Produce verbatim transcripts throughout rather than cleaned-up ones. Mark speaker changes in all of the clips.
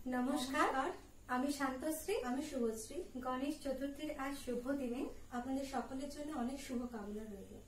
Speaker 1: नमस्कार, आमी शान्तश्री,
Speaker 2: आमी शुभश्री।
Speaker 1: गणेश चतुर्थीर आज शुभ दिने
Speaker 2: आपनादेर सकलेर जन्य अनेक शुभकामना रइल।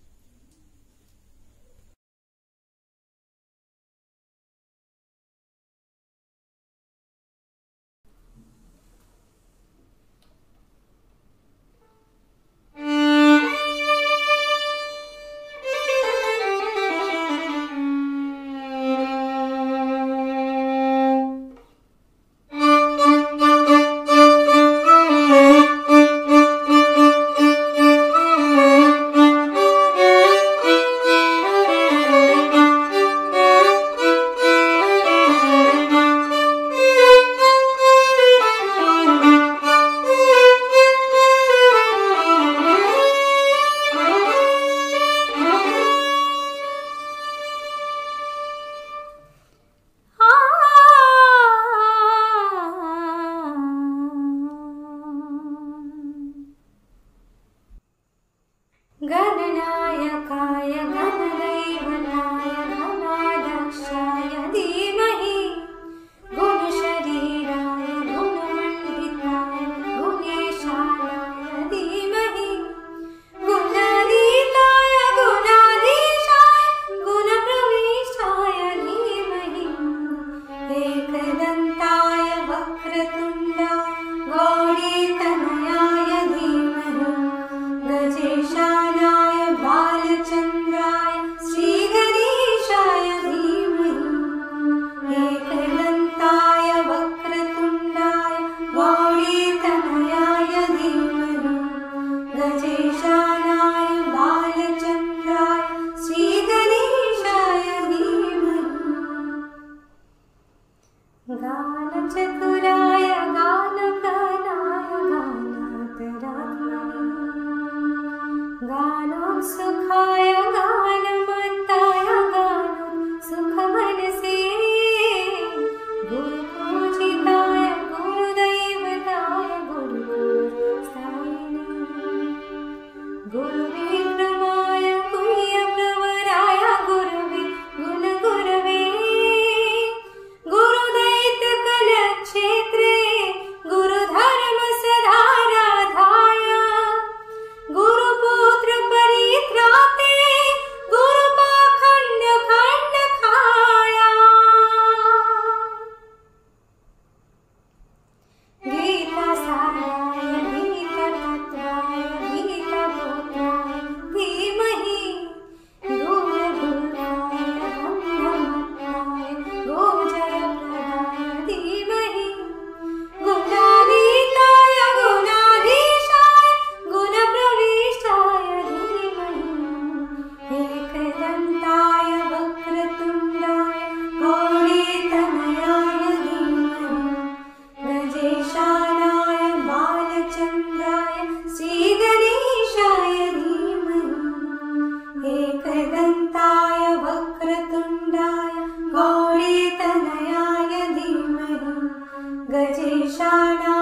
Speaker 1: गणनायकाय गणदैवताय गणाध्यक्षाय धीमहि गुणशरीराय गुणमण्डिताय गुणेशानाय धीमहि गुणातीताय गुणाधीशाय गुणप्रविष्टाय धीमहि एकदन्ताय वक्रतुण्डाय गौरीतनयाय धीमहि गजेशानाय बालचन्द्राय श्रीगणेशाय धीमहि एकदन्ताय वक्रतुण्डाय गौरीतनयाय धीमहि गजेशानाय बालचन्द्राय श्रीगणेशाय धीमहि गानचतुराय गानप्रदाय गानान्तरात्मने गानोत्सुकाय गानमत्ताय गानोत्सुकमनसे गुरुपूजिताय गुरुदैवताय गुरुस्थायिने गुरुविक्रमाय गुह्यप्रवराय गुरुवे गुणगुरवे गुरुदैत्यकलक्षेत्रे गुरुधर्मसदाराधाय गुरुपुत्र परित्राते गुरुपाखण्ड खण्डकाया गीतासाराय गीततत्त्वाय गीतगोत्राय धीमहि गुरुगुरुराय गन्धमत्ताय गोजयप्रदाय धीमहि गुणातीताय गुणाधीशाय गुणप्रविष्टाय धीमहि एकदन्ताय वक्रतुण्डाय गौरीतनयाय धीमहि गजेशानाय बालचन्द्राय श्रीगणेशाय धीमहि एकदन्ताय वक्रतुण्डाय गौरीतनयाय धीमहि गजेशानाय